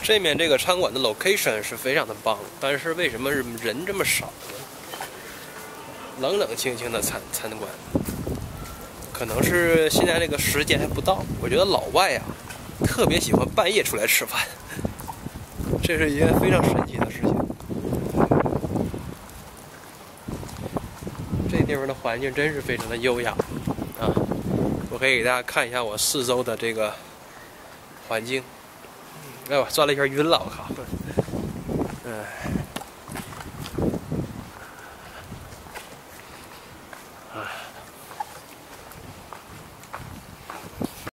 这面这个餐馆的 location 是非常的棒，但是为什么人这么少呢？冷冷清清的餐馆，可能是现在这个时间还不到。我觉得老外啊，特别喜欢半夜出来吃饭，这是一件非常神奇的事情。这地方的环境真是非常的优雅啊！我可以给大家看一下我四周的这个环境。哎呦，转了一圈晕了，我靠！